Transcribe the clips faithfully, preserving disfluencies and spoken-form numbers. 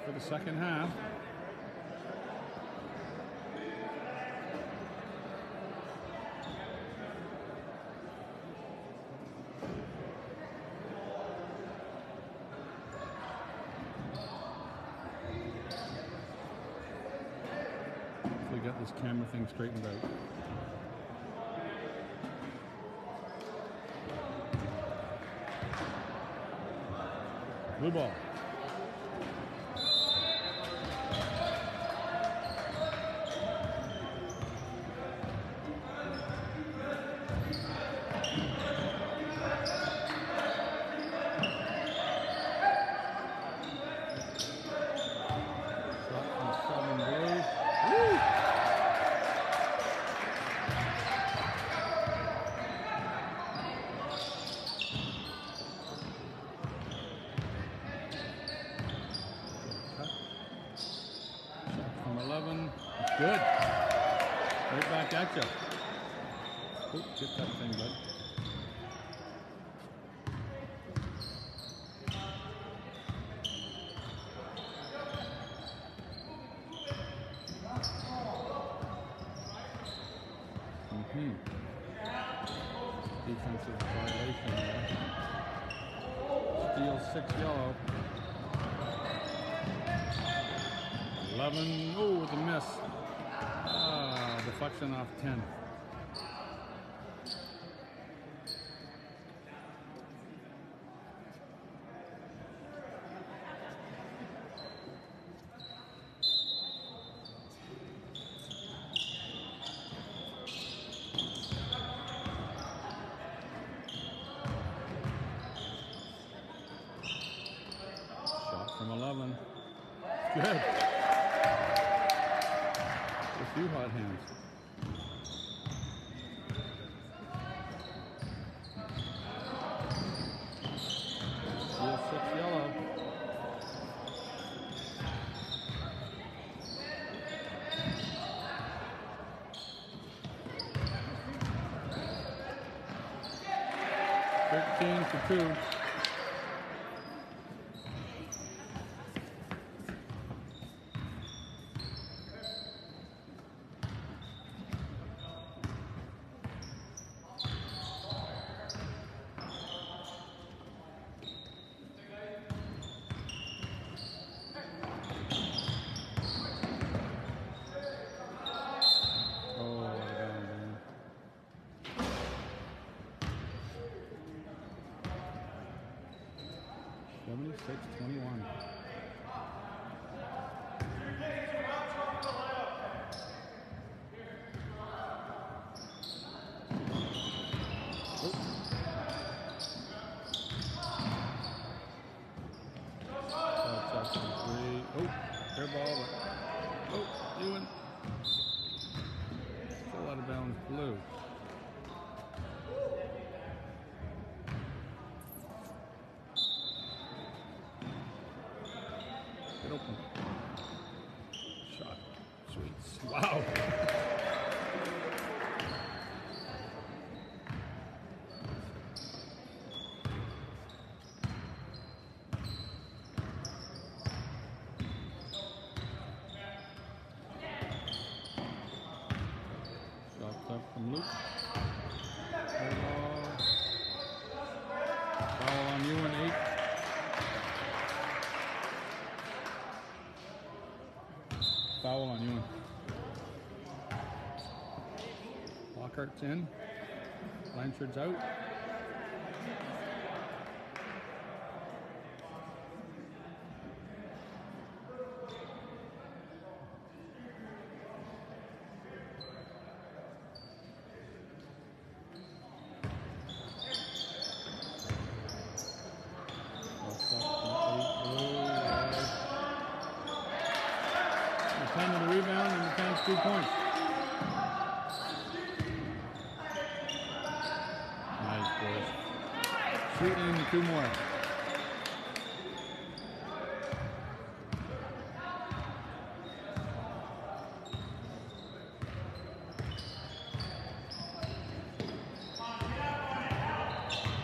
for the second half. So we got this camera thing straightened out. Blue ball. Good. Right back at you. Oop, get that thing, bud. Mm-hmm. Defensive violation there. Steal six yellow. eleven. Oh, with a miss. Ah, deflection off ten. Shot from eleven. Good. A few hot hands. Steal six yellow. Thirteen for two. seventy-six twenty-one. Oh, fair ball, but oh, Ewan. Still out of bounds, blue. Get open. Shot. Sweet. Wow. Shots up from Luke. Foul. Foul on you in eight. Foul on Ewan. Lockhart's in. Blanchard's out. Time of the rebound and the Canucks two points. Nice, boys. Shooting in two more.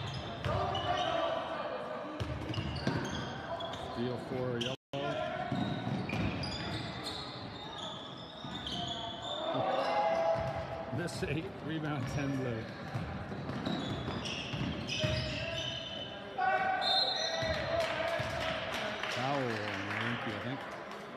Steal for yellow. Miss eight. Rebound ten blue. Foul on Yankee, I think.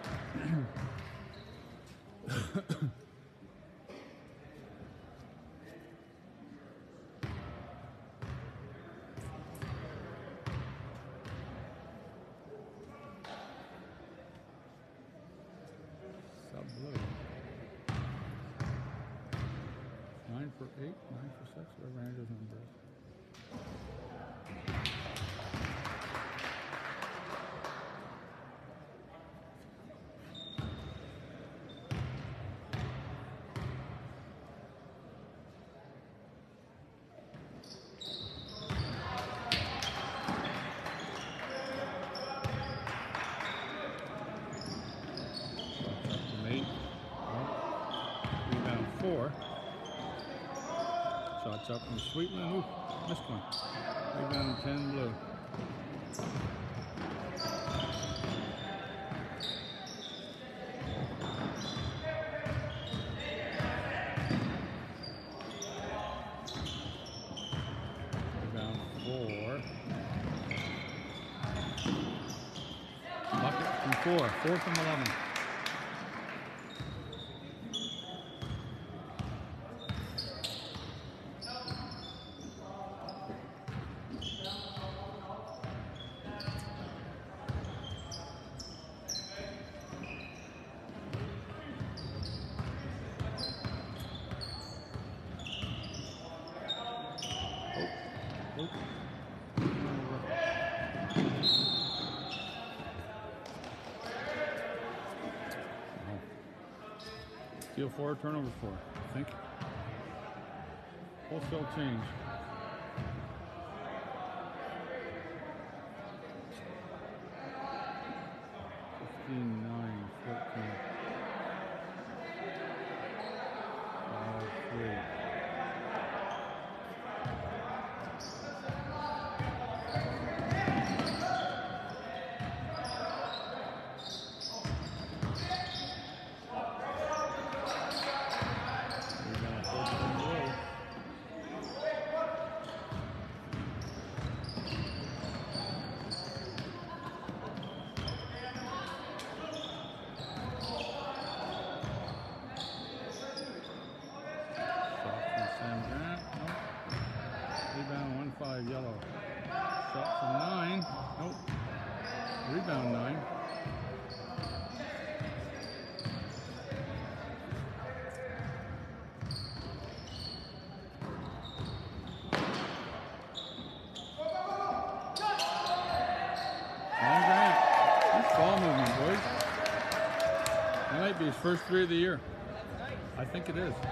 Sub blue. Nine for eight, nine for six, whatever Andrew's number is. Four. Shots up from Sweetland. Ooh, missed one. Rebound ten blue. Rebound four. Bucket from four. Four from eleven. Steal four, turnover four, I think. Wholesale change. Fifteen, nine, fourteen. Five, three. Five yellow. Shot from nine. Nope. Rebound nine. Sam Grant. Nice ball movement, boys. That might be his first three of the year. I think it is.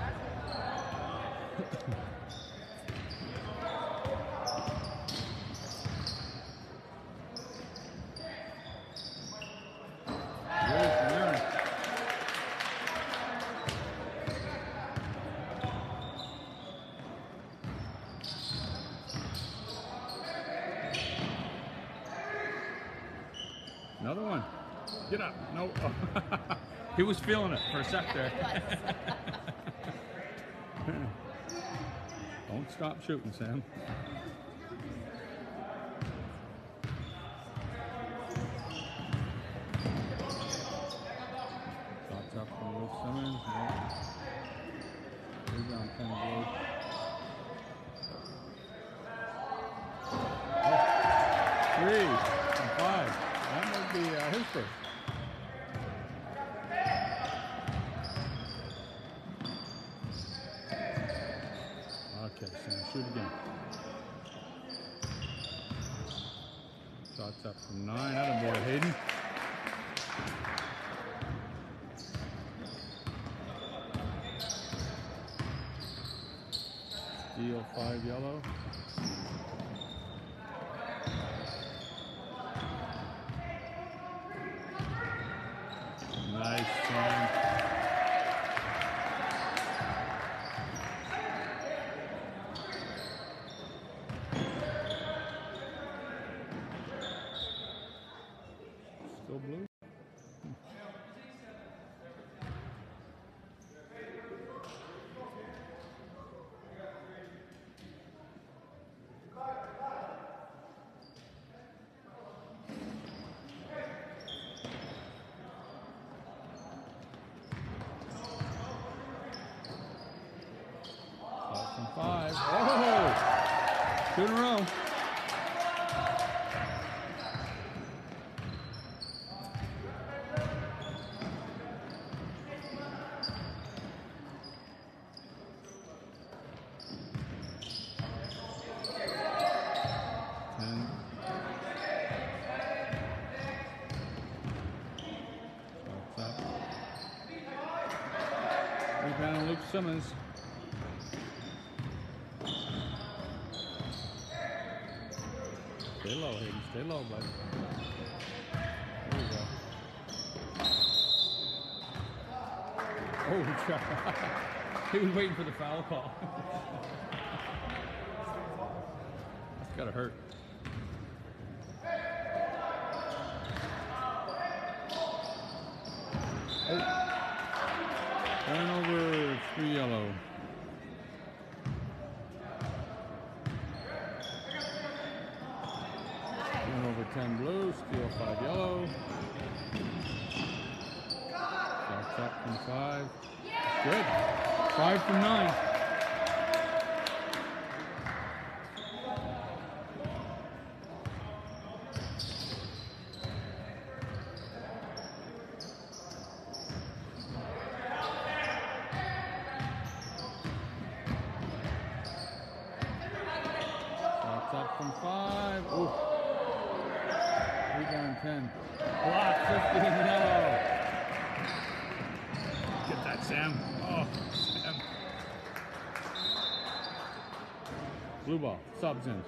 Another one. Get up. No. He was feeling it for a sec there. Don't stop shooting, Sam. Shots up from Will Simmons. Rebound ten blue. Oh. Three and five. That might be uh, his first. Okay, Sam, shoot again. Shots up from nine. Attaboy, Hayden. Steal five yellow. Nice, Sam. Still blue? Two in a row. Ten. Shots up. Rebound on Luke Simmons. Stay low, Hayden. Stay low, bud. There you go. Oh, he was waiting for the foul call. That's gotta hurt. Oh. Turnover, three yellow. Turnover, ten blue, steal five yellow. Shots up from five. Good. Five from nine. Shots up from five. Ooh. Rebound ten. Block fifteen yellow. Get that, Sam. Oh, Sam. Blue ball. Subs in.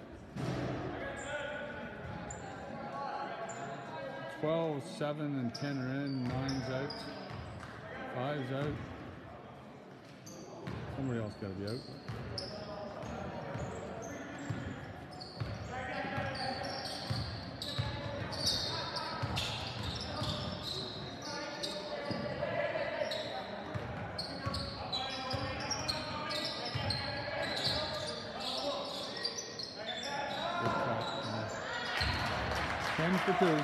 twelve, seven, and ten are in. nine's out. five's out. Somebody else got to be out. ten for two.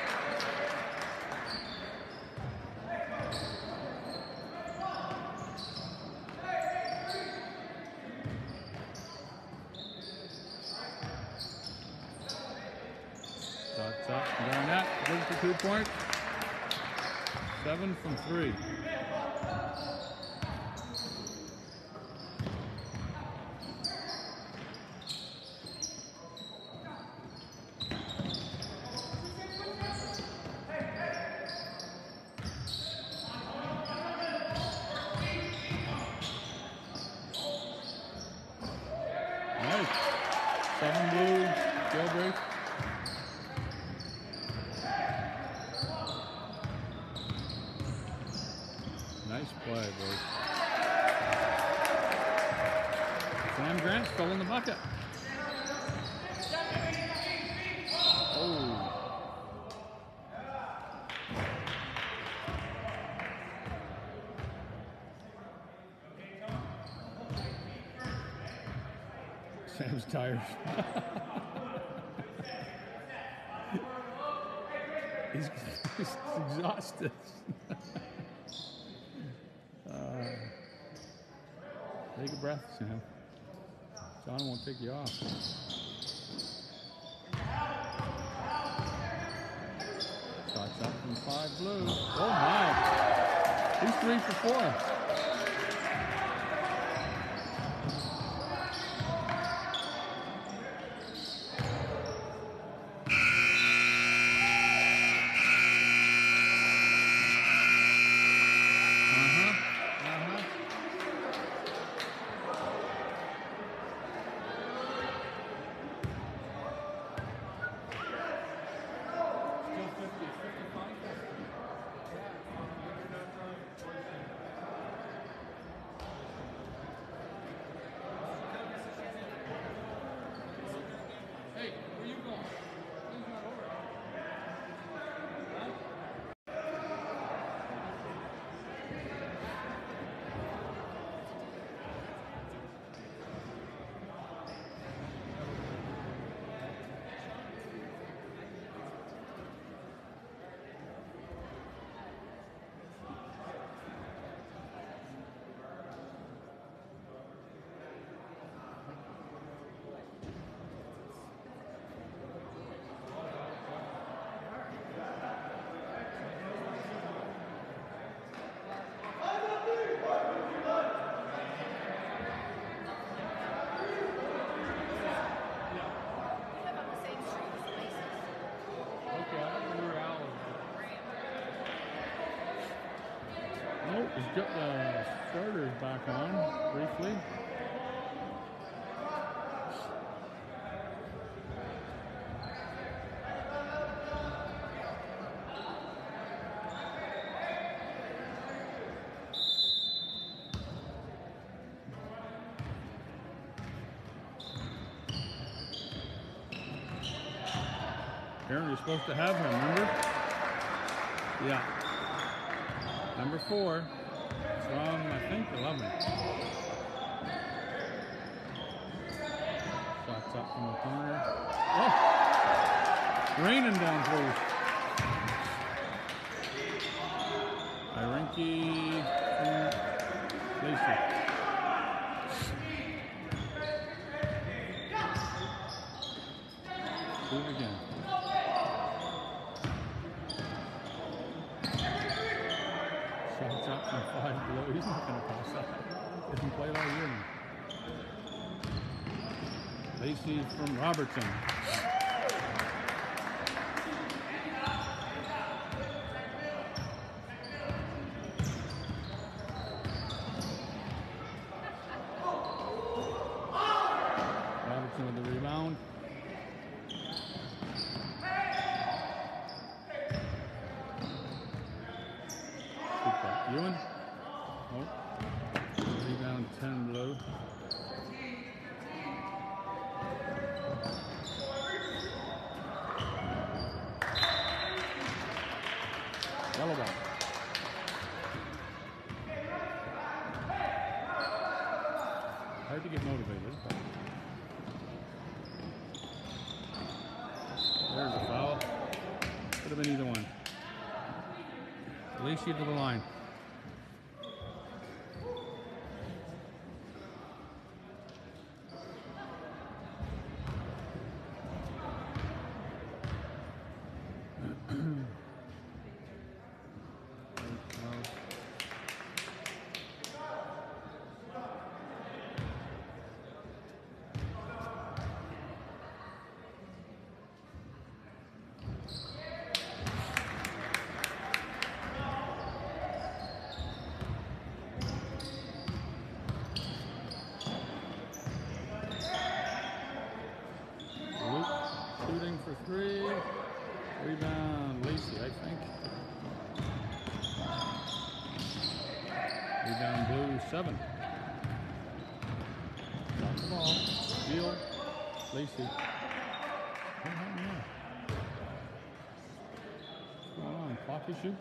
Shots up, down that, good for two points. Seven from three. Nice. Seven blue, jailbreak. Nice play, boys. Sam Grant still in the bucket. Oh. Sam's tired. he's, he's exhausted. uh, take a breath, Sam. John won't take you off. Shots up from five blue. Oh my! He's three for four. He's got the starters back on briefly. Aaron, you're supposed to have him, remember? Yeah. Number four from, I think, eleven. Shots up from the corner. Oh! Raining down close. Irinki from Lacey. Do it again. Shots up from five below. He's not going to pass that. Hasn't played all year now. Lacey from Robertson. Robertson with the rebound. Ewan. Oh. Rebound ten below. Yellow ball. Hard to get motivated, but there's a foul. Could have been either one. Lacey to the line. For three, rebound Lacey, I think. Rebound Blue, seven. Drop the ball, steal, Lacey. What happened there? What's going on? Clock issue?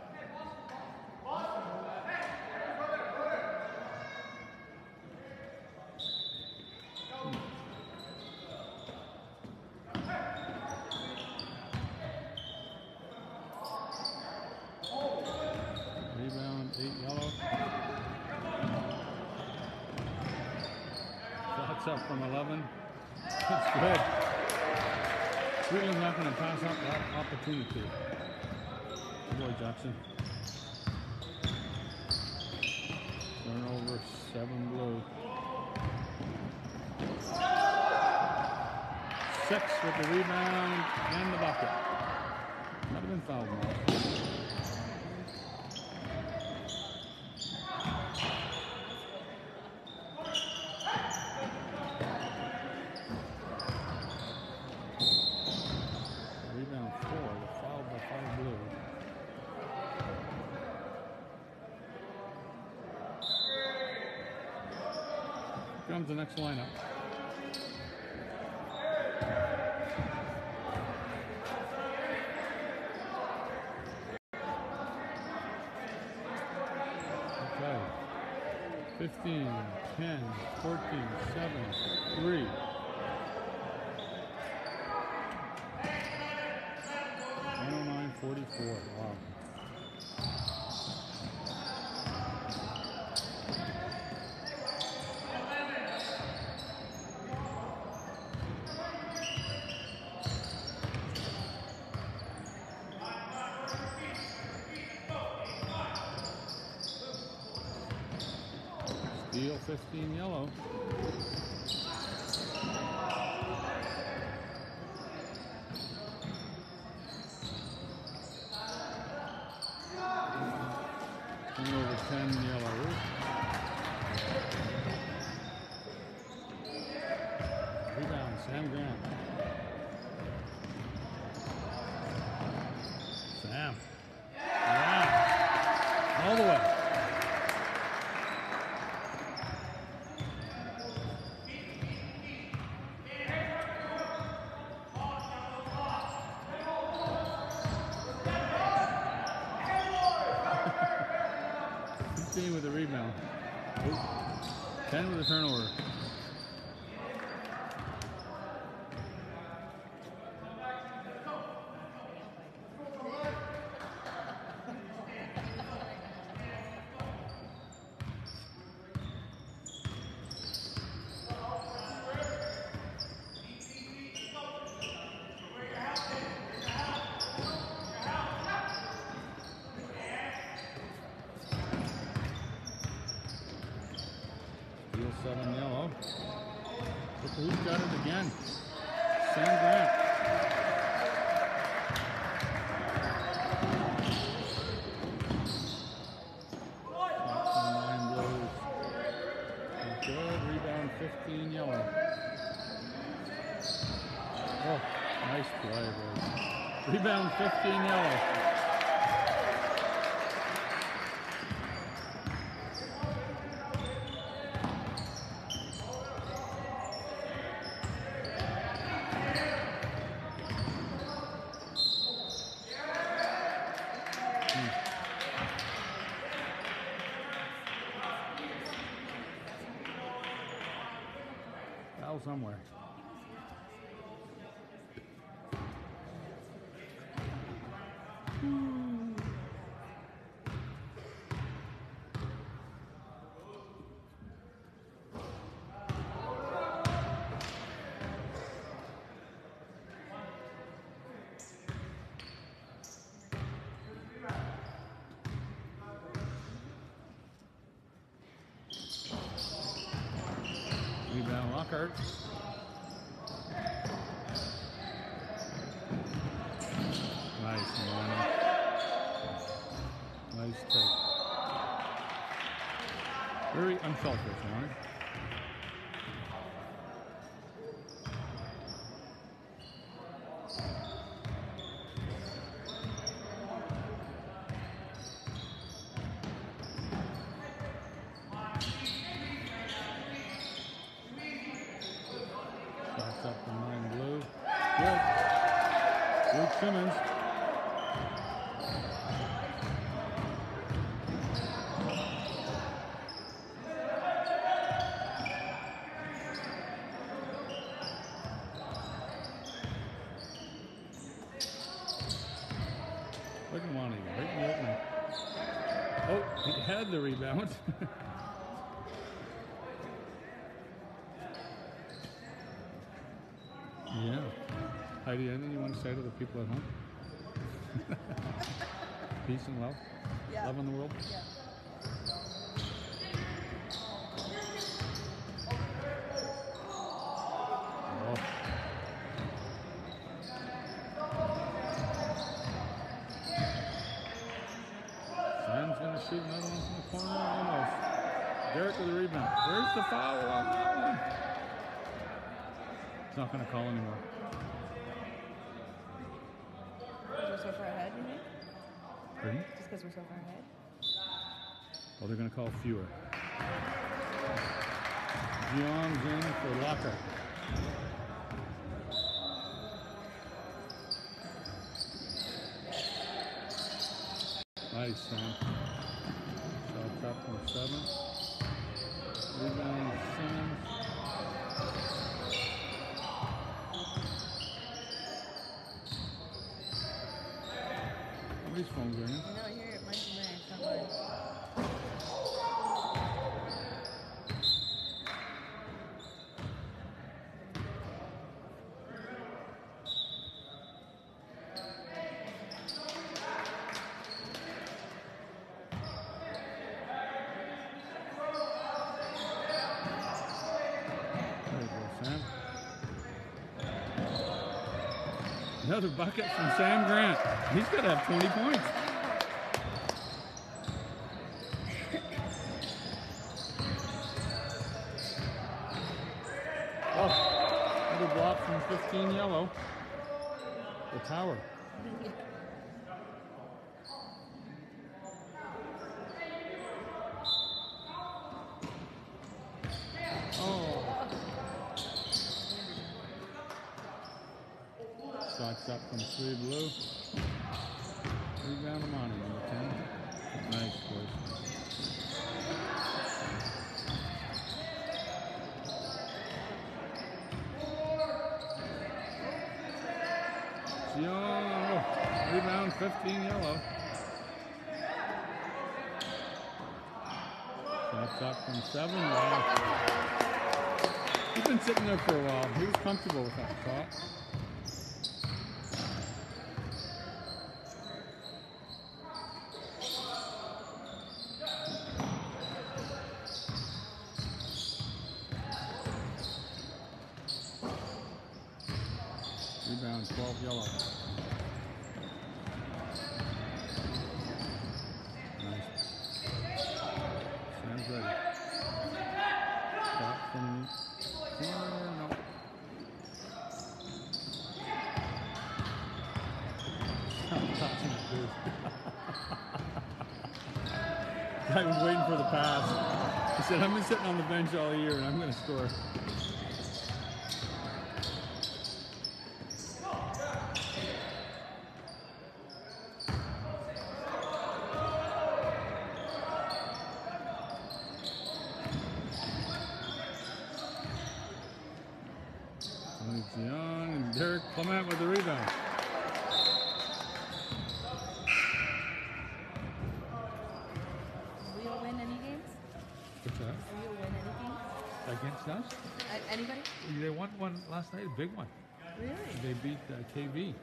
Up from eleven. That's good. Sweetland's not going to pass up that opportunity. Good boy, Jackson. Turnover, seven blue. Six with the rebound and the bucket. Might have been fouled off. Comes the next lineup. Okay. fifteen, ten, fourteen, seven, three. one oh nine forty-four. Wow. Steel fifteen yellow. Turnover ten yellow. Rebound, Sam Grant. Sam. Yeah. All the way. fifteen with a rebound. Ooh. ten with a turnover. Seven yellow. Look who's got it again. Sam Grant. Nine blues. Good rebound, fifteen yellow. Oh, nice play, boys. Rebound, fifteen yellow. Foul somewhere. Rebound, Lockhart. Nice, man. Nice take. Very unselfish, man. Shots up the nine blue. Good. Luke Simmons. Look at Monty, right in the opening. Oh, he had the rebound. Yeah. Heidi, anything you want to say to the people at home? Peace and love? Yeah. Love in the world? Yeah. Oh. Sam's going to shoot another one from the corner, almost. Derek with the rebound. Where's the foul on that one? He's not going to call anymore. Because we're so far ahead, you mean? Pardon? Just because we're so far ahead? Well, they're going to call fewer. Gion's in for Locker. Nice, Sam. Shots up from seven. Rebound, Simmons. Somebody's phone's ringing. I know, I hear it. Mine's in there. It's not mine. There you go, Sam. Another bucket from Sam Grant. He's got to have twenty points. fifteen yellow. The tower. Oh. Shots up from three blue. Rebound Amani, number ten. Nice, boys. Gion, rebound, fifteen yellow. Shots up from seven. Wow. He's been sitting there for a while. He was comfortable with that shot. Rebound, twelve yellow. Nice. Sam's ready. Shot from corner, no. Stop touching the booth. Guy was waiting for the pass. He said, I've been sitting on the bench all year and I'm going to score. Young and Derek Clement with the rebound. Will win any games? What's that? Will win any games? Against us? A- anybody? They won one last night, a big one. Really? They beat uh, K V.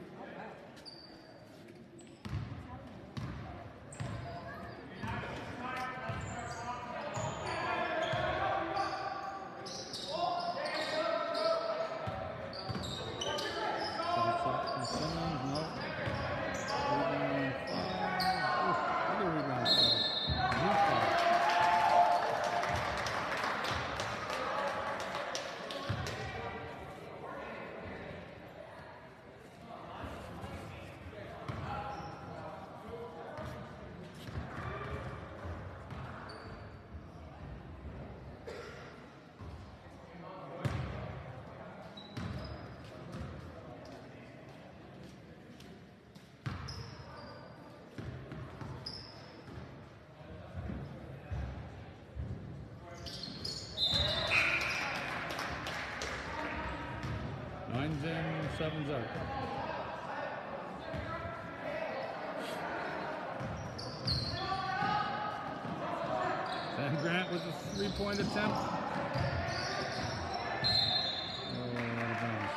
Nine's in, seven's out. Sam Grant with a three-point attempt. Oh, out of bounds.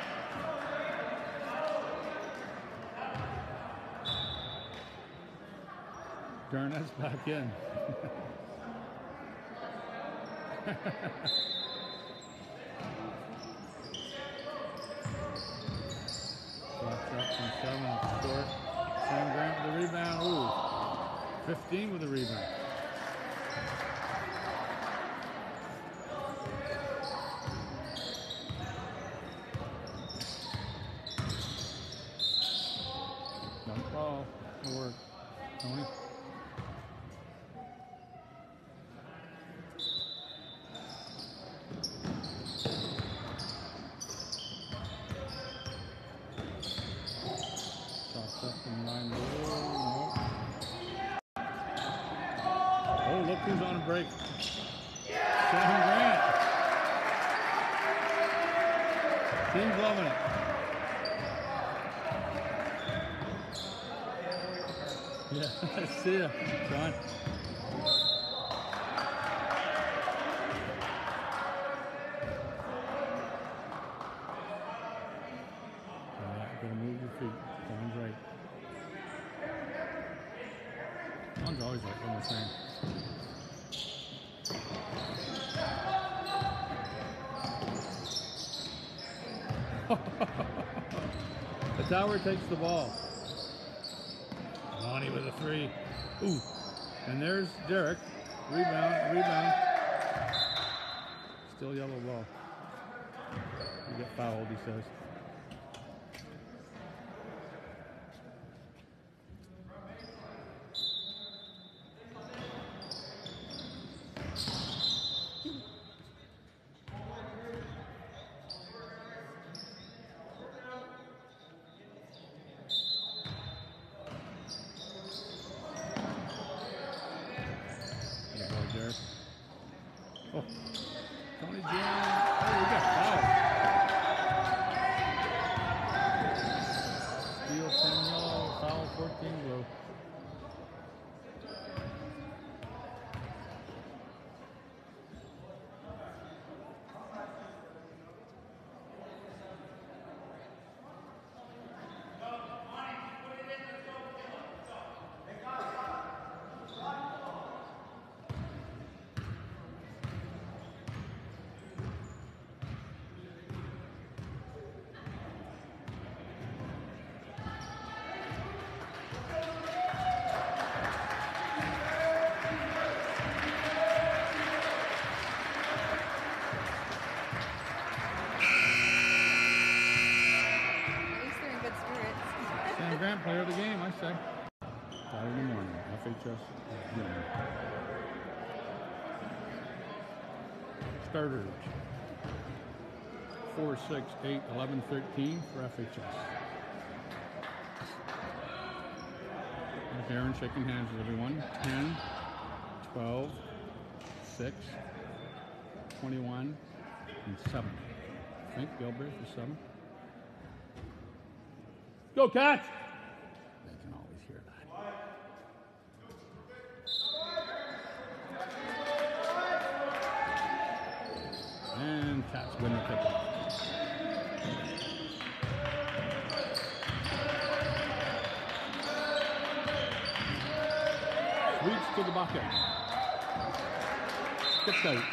Garnett's back in. Shots up from seven, short. Sam Grant with the rebound. Ooh, fifteen with the rebound. Don't fall. It'll work. Tony. Up from nine below. Nope. Oh, look who's on a break. Sam Grant. Team's loving it. Yeah, see ya, John. All right, gotta move your feet. John's right. John's always right when we're saying. The tower takes the ball. Lonnie with a three. Ooh. And there's Derek. Rebound, rebound. Still yellow ball. You get fouled, he says. Oh, Tony Jam. Oh, we got foul. Steal ten yellow, foul fourteen blue. At least they're in good spirits. Sam Grant, player of the game, I say. Saturday morning, F H S. Game. Starters. four, six, eight, eleven, thirteen for F H S. There's Aaron shaking hands with everyone. ten, twelve, six, twenty-one, and seven. I think Gilbert for seven. Go, Cats! They can always hear that. And Cats win the kickoff. Reach to the bucket. Skips out.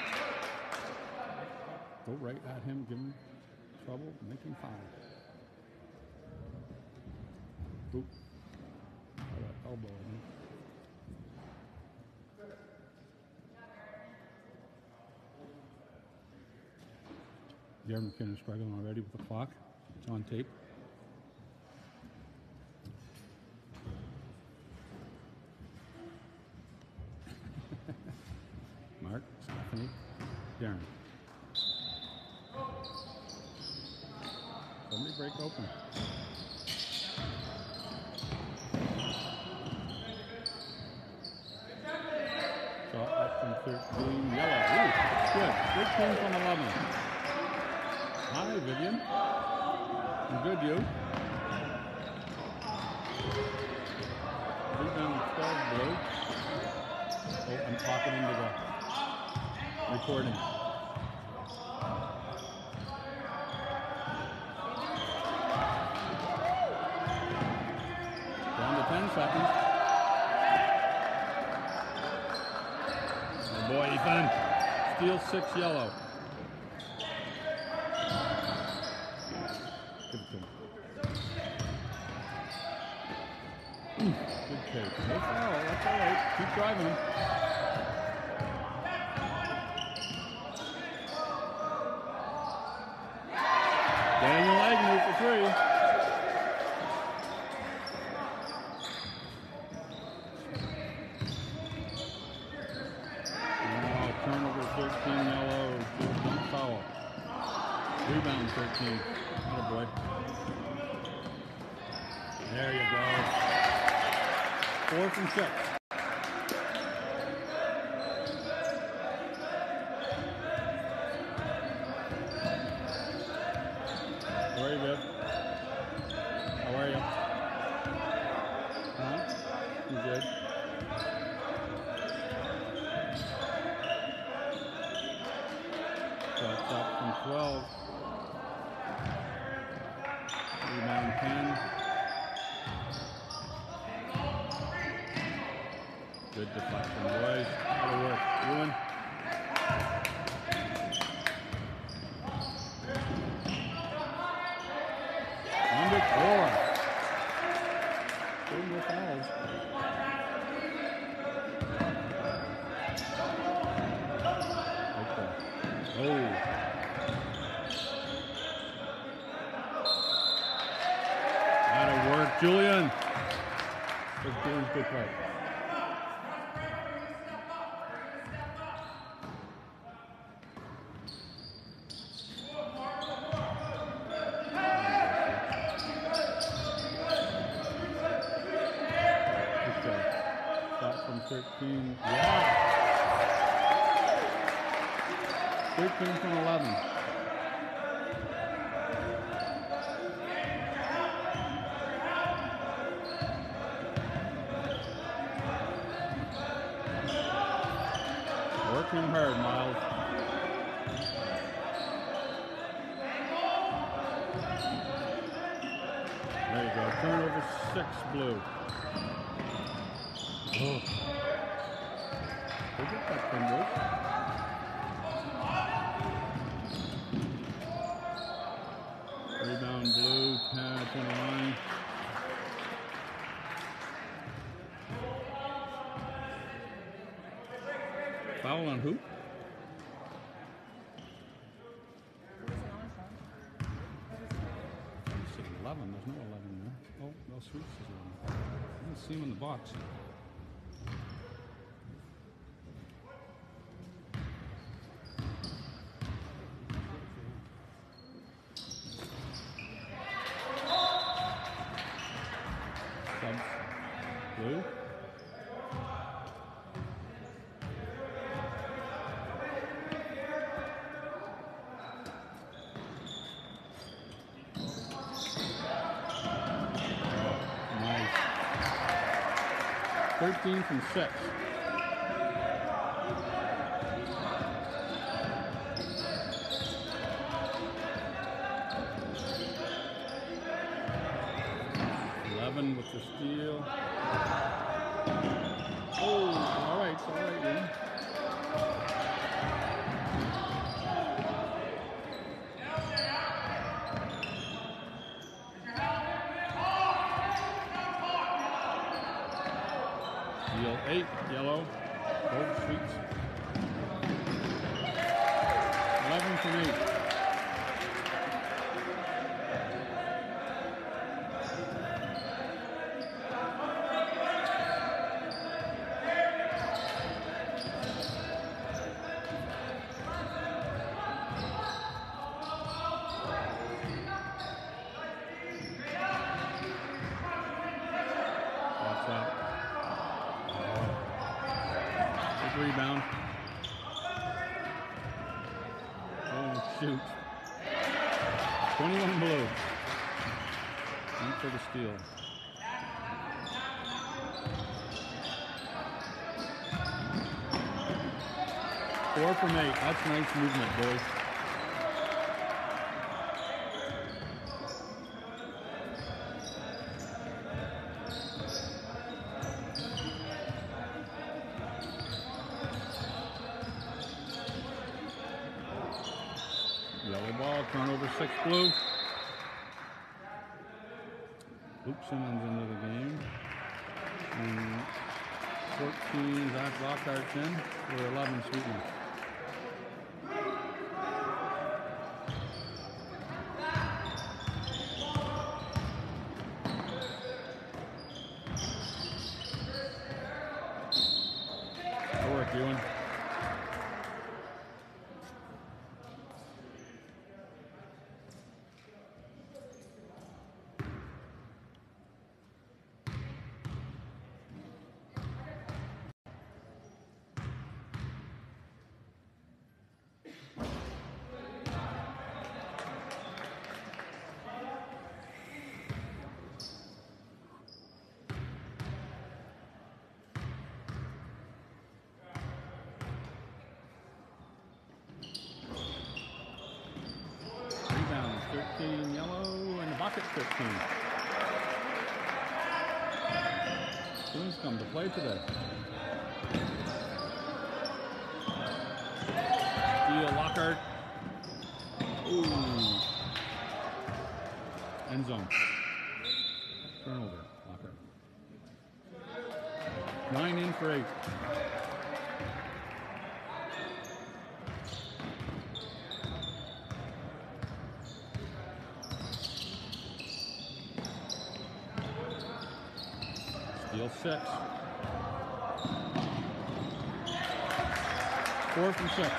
Go right at him, give him trouble, make him foul. Oop. Got an elbow in him. Jared McKinnon struggling already with the clock. It's on tape. Mark, Stephanie, Darren. Somebody break open. So up from thirteen, yellow. Ooh, good. thirteen from eleven. Hi, Vivian. I'm good, you. Rebound twelve, blue. Oh, I'm talking into the recording. Down to ten seconds. Oh boy, Ethan. Steal six, yellow. Give it to him. Good take. No foul. That's all right. Keep driving him. Daniel Agnew for three. Now turnover thirteen, yellow. One foul. Rebound thirteen. Atta boy. There you go. Four from six. How are you, Viv? How are you? Huh? You good? Shots up from twelve. Rebound ten. Good deflection, boys. That'll work. Ewan. Number four. Two more fouls. Okay. Oh. That'll work, Julian. That's Julian's good play. thirteen. Yeah. thirteen from eleven. Working hard, Miles. There you go. Turnover six, Blue. Oh. They get that thing, Blue. Rebound, Blue. ten twenty-nine. Foul on who? eleven. There's no eleven there. Oh, no, Sweets is eleven. I didn't see him in the box. Subs. Blue. thirteen from six. eleven with the steal. Oh, all right, all right, yeah. Deal eight, yellow, both Sweets. eleven from eight. Watch out. Rebound. Oh, shoot. twenty-one Blue. And for the steal. Four from eight. That's nice movement, boys. Yellow ball, turnover six, Blue. Luke Simmons into the game. And fourteen, Zach Lockhart's in for eleven, Sweetness. Good work, Ewan. thirteen yellow and the bucket fifteen. Spoons come to play today. Steal, Lockhart. Ooh. End zone. Turnover, Lockhart. Nine in for eight. Steal six. Four from six.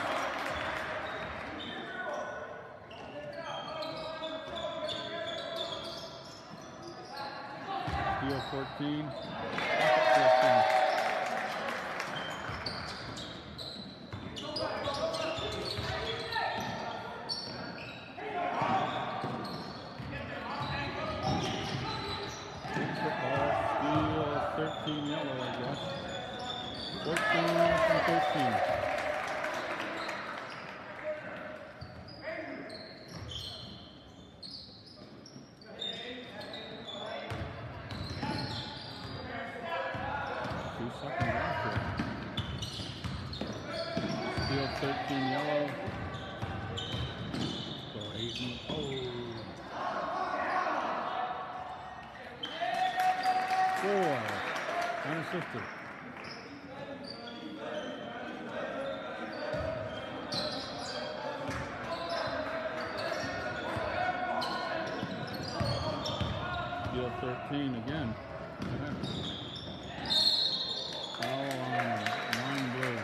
Steal fourteen. fourteen. yellow, I guess. fourteen from thirteen. Two seconds after. Steal thirteen yellow. So eight and oh. Four. Unassisted. Steal thirteen again. Foul on line blue.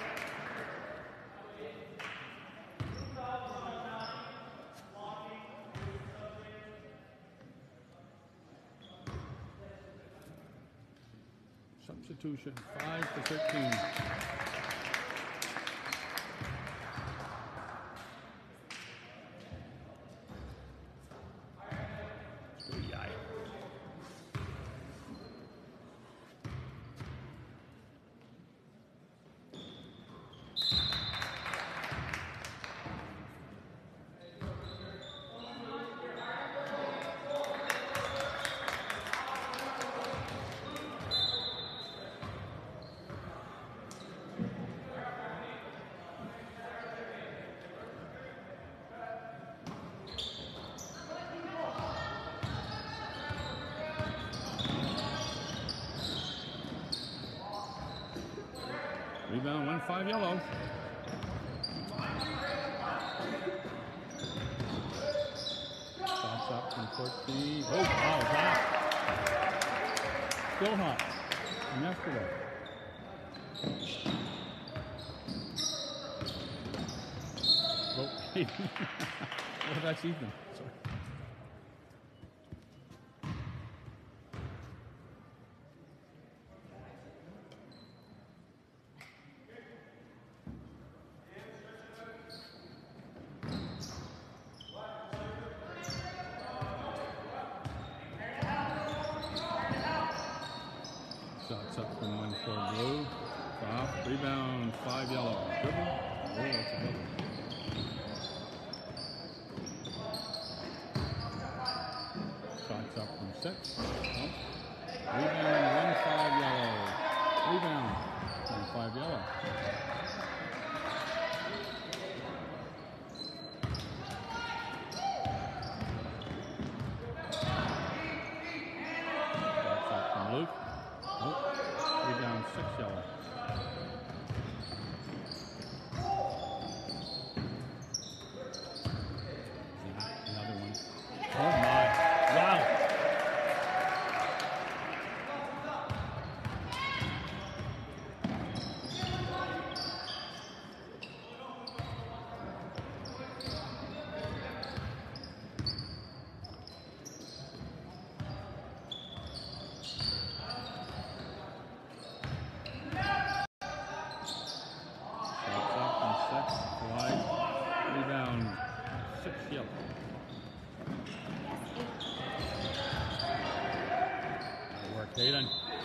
Substitution, five to thirteen. Rebound, one five yellow. Shots up from fourteen. Oh, wow, hot. Still hot from yesterday. Oh, oh, that's Ethan. Sorry. Shots up from one for blue. Off. Rebound, five yellow. Dribble. Oh, that's a double. Shots up from six. Oh. Rebound, one five yellow. Rebound, one five yellow. Shots up from Luke. Oh, rebound, six yellow. Another one. Oh my! Wow! Rebound, six yellow. That'll work, Hayden.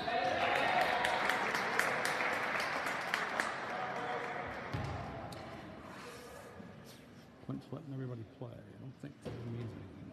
Quint's letting everybody play. I don't think that means anything.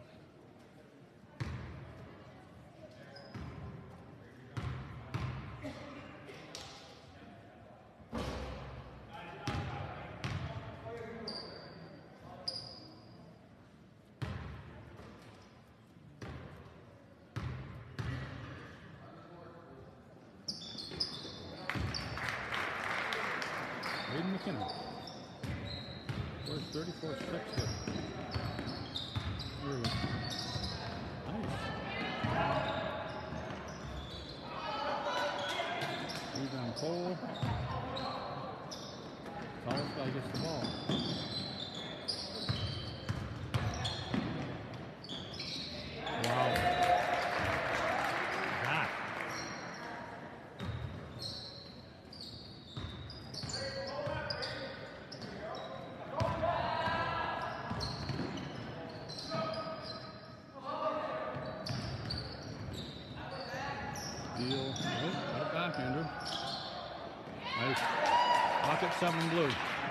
Hayden McKinnon. Where's thirty-four six? Nice. Rebound Cole. Tallest guy gets the ball. Wow. That. Deal. Oh, at seven blue.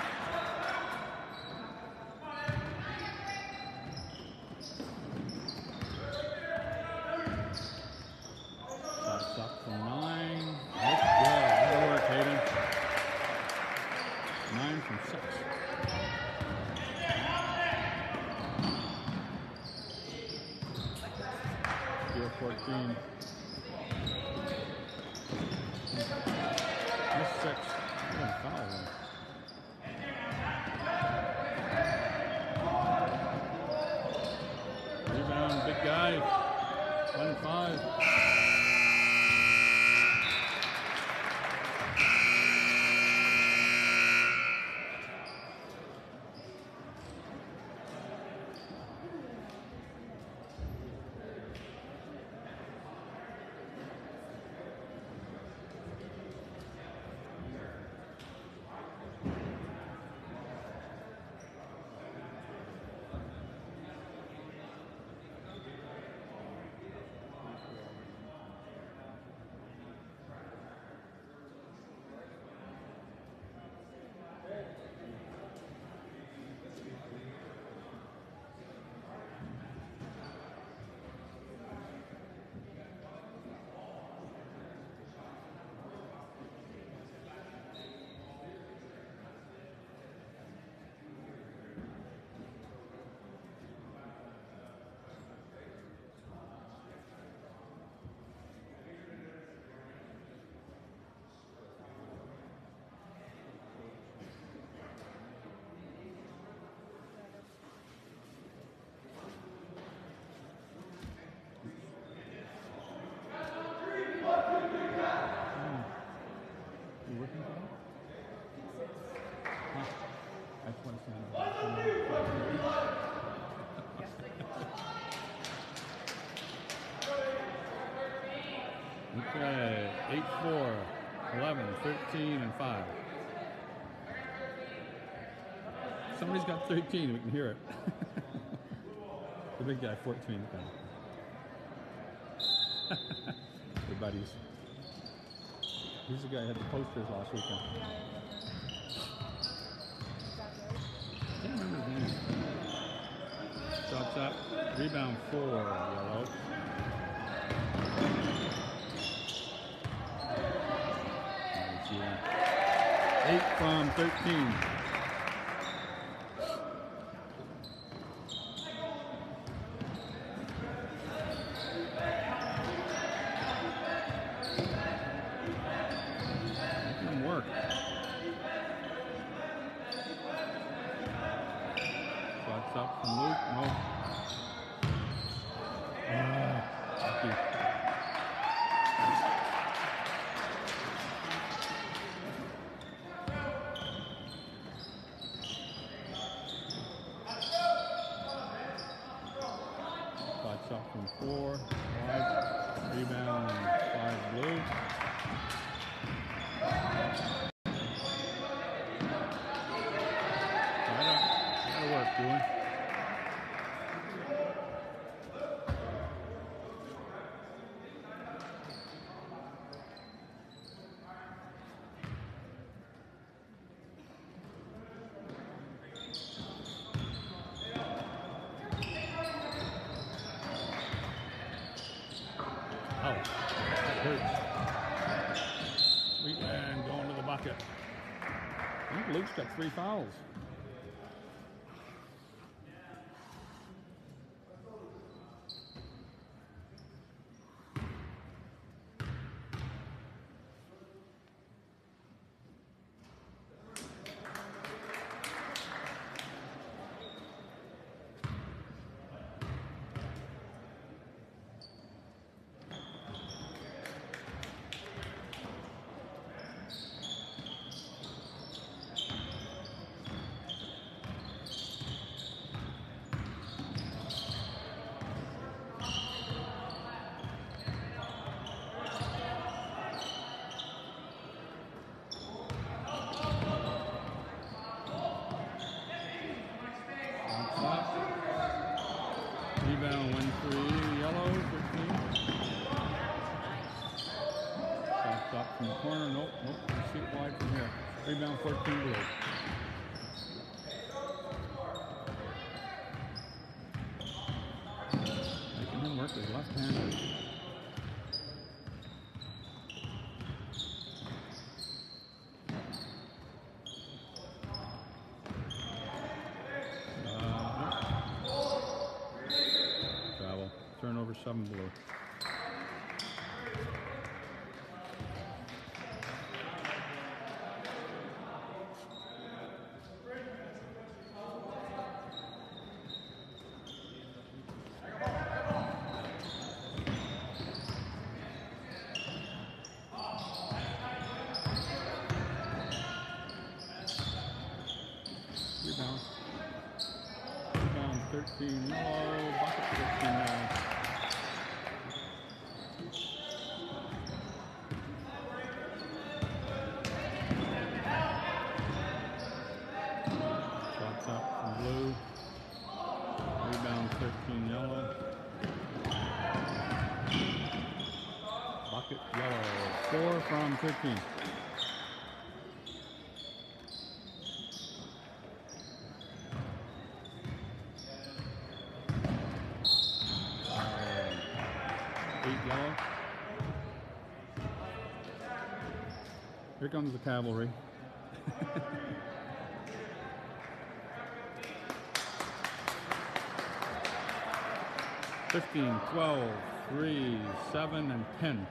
Shots up from nine. That's good. That'll work, Hayden. Nine from six. Steal fourteen. Missed six. Oh, foul one. Rebound, big guy. One five. Okay, eight four, eleven, thirteen, and five. Somebody's got thirteen, we can hear it. The big guy, fourteen. Good buddies. He's the guy who had the posters last weekend. I can't remember his name. Shots up, rebound four, yellow. Eight from thirteen. It didn't work. Shots up from Luke. No. Ah, lucky. Up from four, five, rebound, five blue. That'll, that'll work, Julie. Oh, that hurts. Sweet man going to the bucket. I think Luke's got three fouls. the corner. Nope, nope. You see it wide from here. Rebound fourteen blue. Making him work his left hand. Turnover seven blue. Rebound. Rebound thirteen yellow. Bucket thirteen yellow. Blue, rebound thirteen yellow, bucket yellow, four from thirteen. Uh, eight yellow. Here comes the cavalry. fifteen, twelve, three, seven, and ten.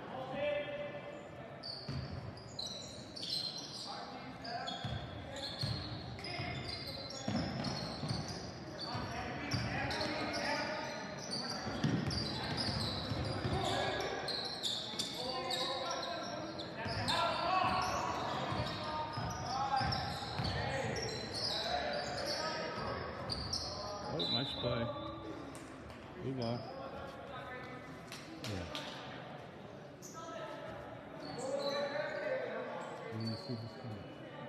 Oh, nice play. Blue ball. Yeah. Let me see this one.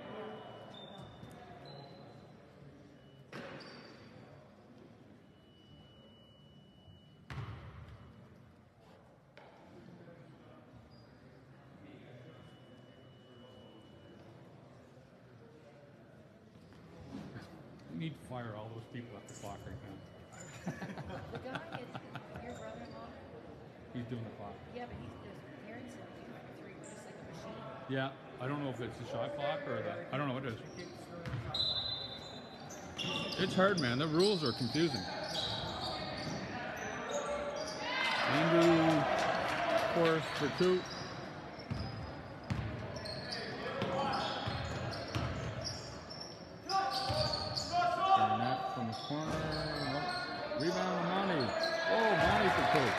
We need to fire all those people at the clock right now. The guy is your brother-in-law. He's doing the clock. Yeah, but he's just hearing something like three, just like a machine. Yeah, I don't know if it's the shot clock or the, I don't know what it is. It's hard, man. The rules are confusing. Andrew, of course, for two. Burnett from the corner. Rebound, Monty. Oh, Monty for two.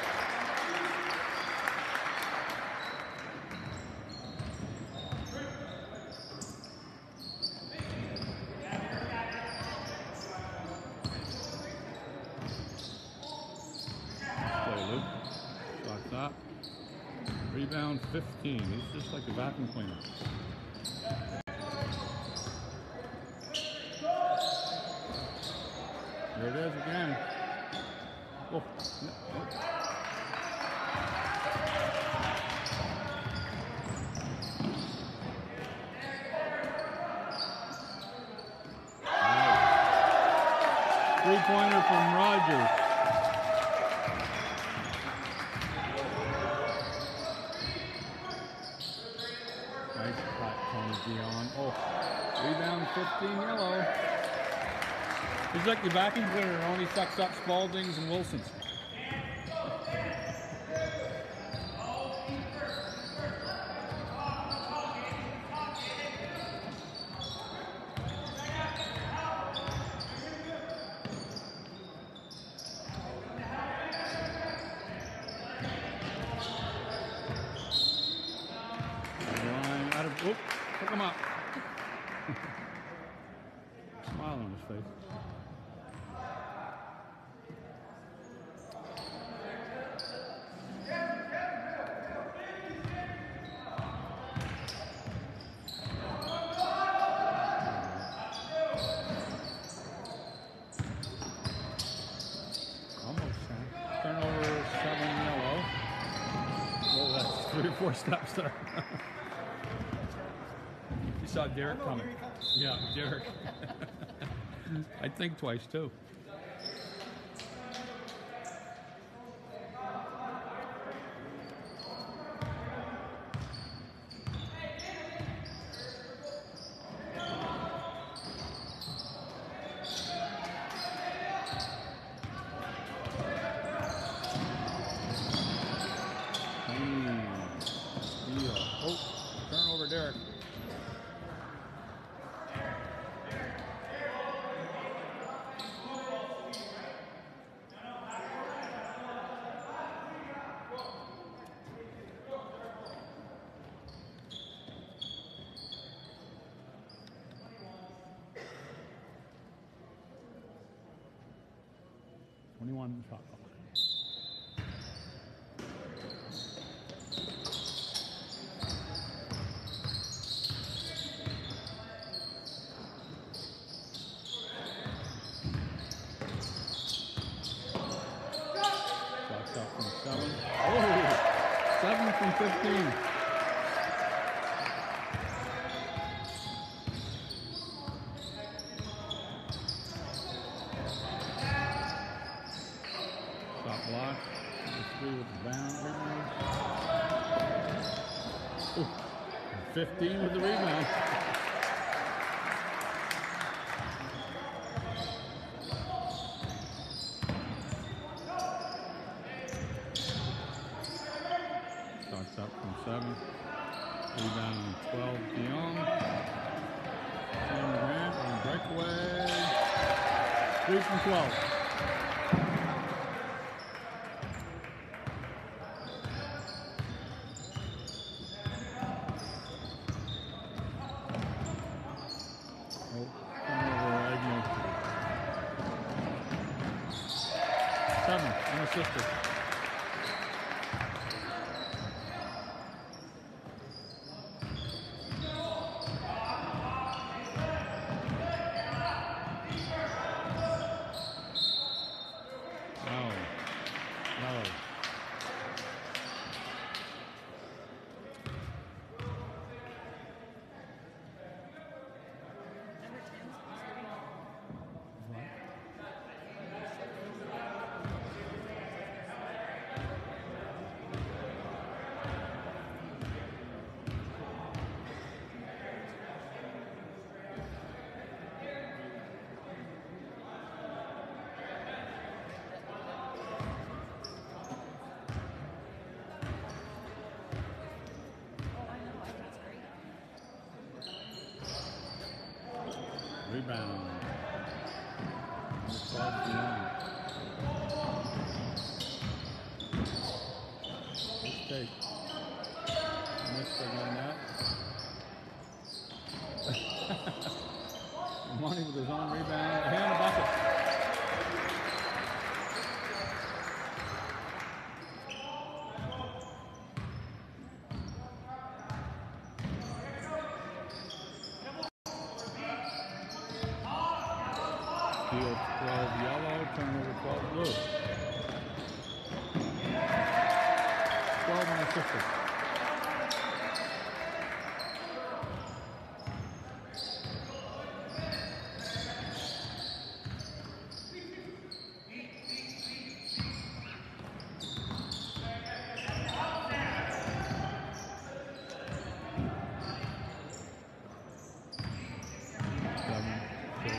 Shot top. Rebound fifteen. He's just like a vacuum cleaner. There it is again. Oh, no, no. Nice. Three-pointer from Rogers. Nice shot, Tony Dion. Oh, rebound fifteen yellow. He's like the vacuum cleaner and only sucks up Spaldings and Wilsons. Line out of, oop, pick him up. Smile on his face. Turnover seven yellow. Well, that's three or four steps there. saw Derek coming. Yeah, Derek. I think twice too. Oh, turnover, Derek. twenty-one shot clock. Shots up from seven. Oh, seven from fifteen. Shot block. Three with the bound rebound. Ooh, fifteen with the rebound. Shots up from seven. Rebound twelve beyond. Sam Grant on breakaway. Three from twelve. Seven, unassisted. No. No. Rebound. twelve beyond. Mistake. Missed again that. Money with his own rebound. Hand the bucket. Field twelve yellow, turnover twelve blue. twelve unassisted. Seven, six.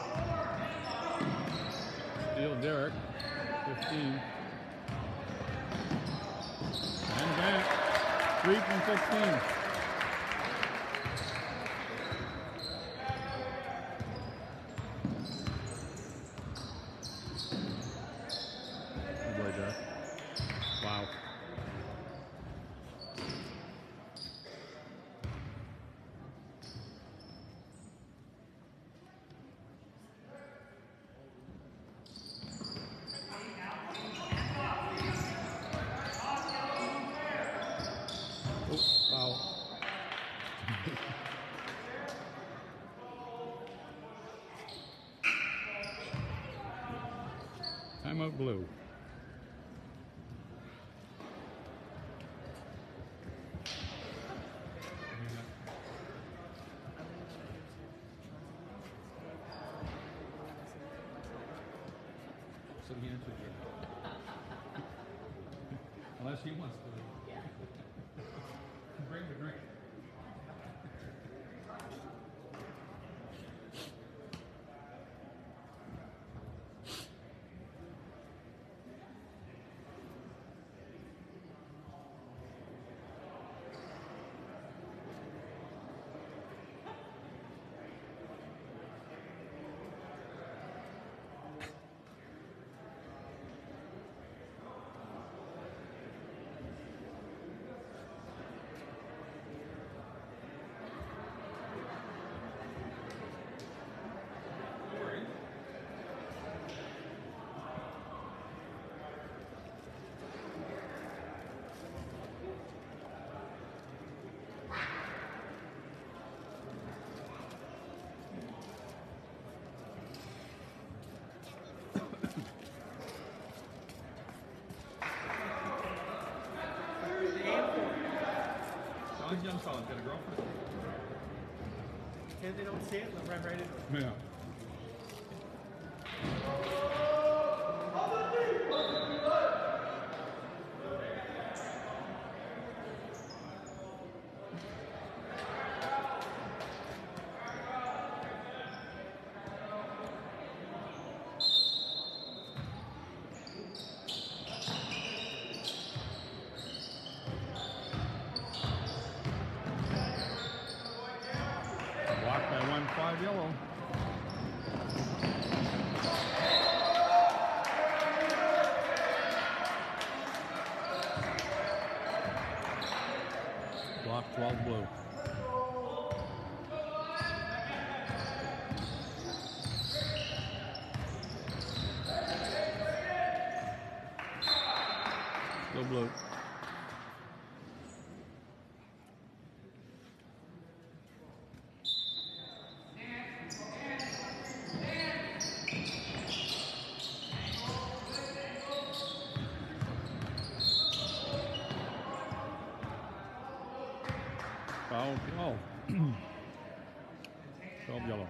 Steal Derek, fifteen. And back, three from fifteen. Good boy, Derek. Wow. Oh, foul. Timeout blue. so he answered you. Unless he wants to. Bring the drink. Sean's young fellas got a girlfriend. And they don't see it, they'll run right into it. Yeah. Blocked by one five yellow. Block twelve blue. Still blue. Foul, oh. twelve yellow.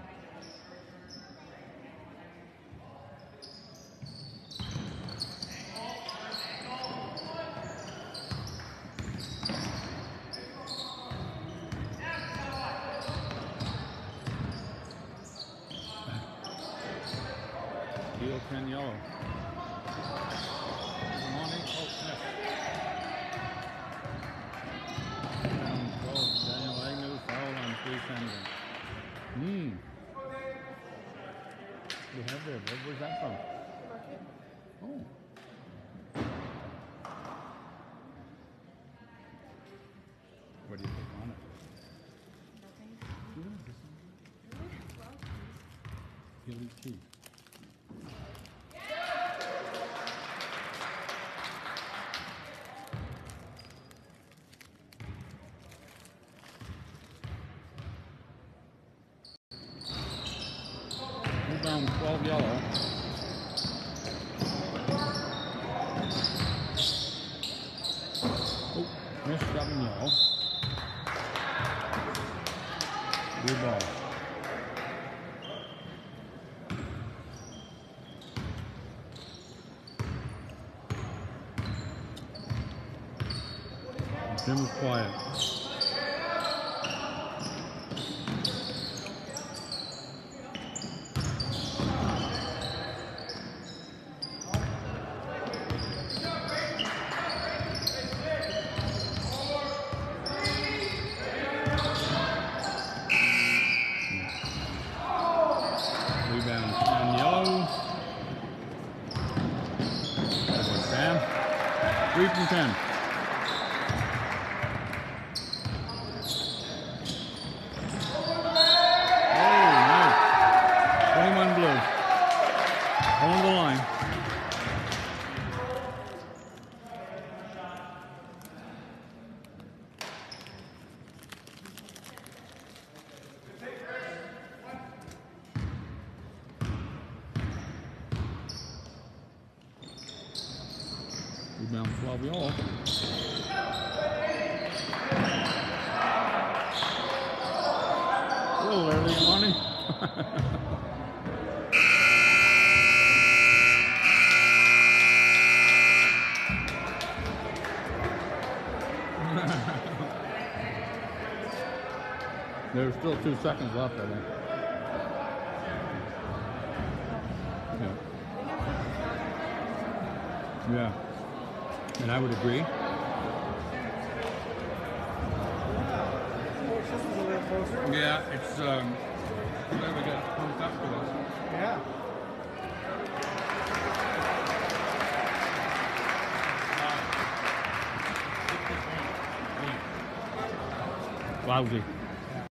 Deal ten yellow. Come on, eight. Oh, Smith. Daniel Agnew, foul on three Sanders. Hmm. We have there. Where, where's that from? Oh. What do you think on it? Nothing. Ooh, this Well, is Gilly Tea. Rebound twelve yellow. Oh, missed seven yellow. Blue ball. Jim is quiet. Rebound ten yellow. Sam. Three from ten. Oh, nice. twenty-one blue. On the line. Rebound twelve yellow. A little early, Lonnie. There's still two seconds left, I think. Yeah. Yeah. And I would agree. This is a little closer. Yeah, it's um glad we got pumped up for this. Yeah. Lousy.